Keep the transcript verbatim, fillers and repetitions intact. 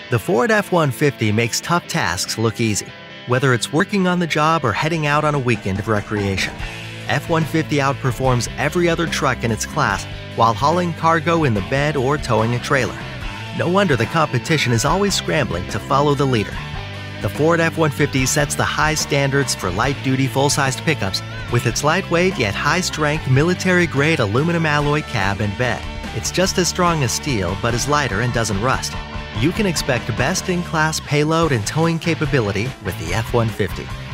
The Ford F one fifty makes tough tasks look easy, whether it's working on the job or heading out on a weekend of recreation. F one fifty outperforms every other truck in its class while hauling cargo in the bed or towing a trailer. No wonder the competition is always scrambling to follow the leader. The Ford F one fifty sets the high standards for light-duty full-sized pickups with its lightweight yet high-strength military-grade aluminum alloy cab and bed. It's just as strong as steel but is lighter and doesn't rust. You can expect best-in-class payload and towing capability with the F one fifty.